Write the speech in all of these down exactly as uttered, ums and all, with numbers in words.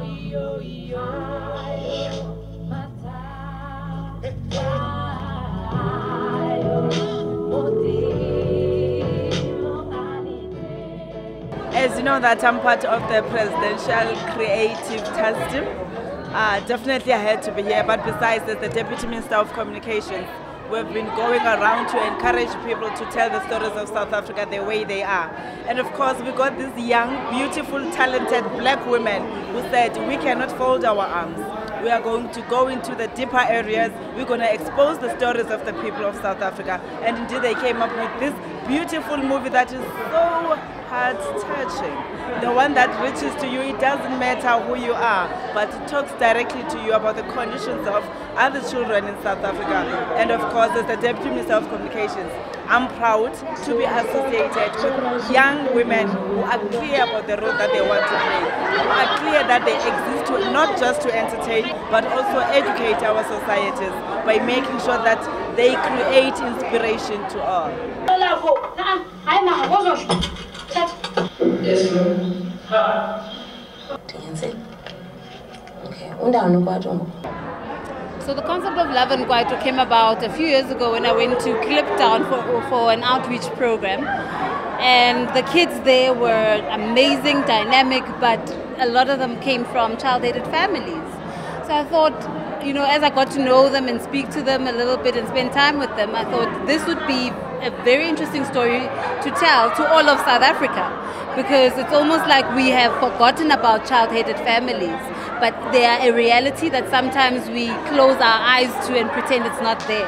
As you know that I'm part of the Presidential Creative Task Team, uh, definitely I had to be here, but besides as the Deputy Minister of Communications, we've been going around to encourage people to tell the stories of South Africa the way they are. And of course we got these young, beautiful, talented black women who said we cannot fold our arms. We are going to go into the deeper areas. We're going to expose the stories of the people of South Africa. And indeed they came up with this beautiful movie that is so heart-touching. The one that reaches to you, it doesn't matter who you are, but it talks directly to you about the conditions of other children in South Africa. And of course, as the Deputy Minister of Communications, I'm proud to be associated with young women who are clear about the role that they want to play, who are clear that they exist to, not just to entertain, but also educate our societies by making sure that they create inspiration to all. Yes, ma'am. So the concept of Love and Kwaito came about a few years ago when I went to Kliptown for, for an outreach program. And the kids there were amazing, dynamic, but a lot of them came from child-hated families. So I thought, you know, as I got to know them and speak to them a little bit and spend time with them, I thought this would be a very interesting story to tell to all of South Africa, because it's almost like we have forgotten about child-hated families, but they are a reality that sometimes we close our eyes to and pretend it's not there.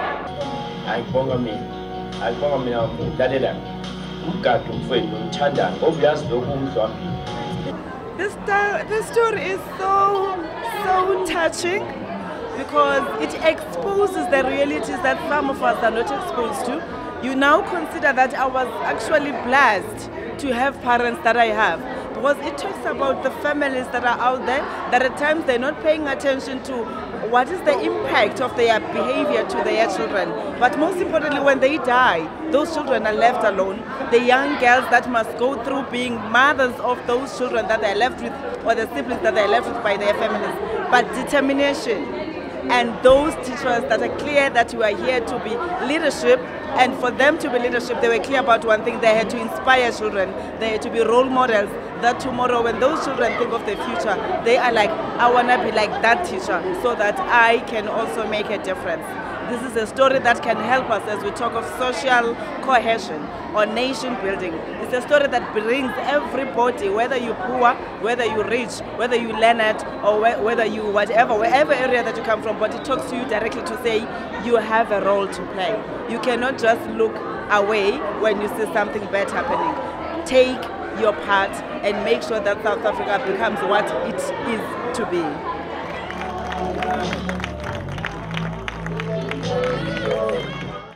This, this story is so, so touching, because it exposes the realities that some of us are not exposed to. You now consider that I was actually blessed to have parents that I have, because it talks about the families that are out there that at times they're not paying attention to what is the impact of their behavior to their children. But most importantly, when they die, those children are left alone. The young girls that must go through being mothers of those children that they're left with, or the siblings that they're left with by their families. But determination, and those teachers that are clear that you are here to be leadership, and for them to be leadership, they were clear about one thing: they had to inspire children, they had to be role models, that tomorrow when those children think of the future, they are like, I want to be like that teacher so that I can also make a difference. This is a story that can help us as we talk of social cohesion or nation building. It's a story that brings everybody, whether you're poor, whether you're rich, whether you learn it, or whether you whatever, wherever area that you come from, but it talks to you directly to say you have a role to play. You cannot just look away when you see something bad happening. Take your part and make sure that South Africa becomes what it is to be.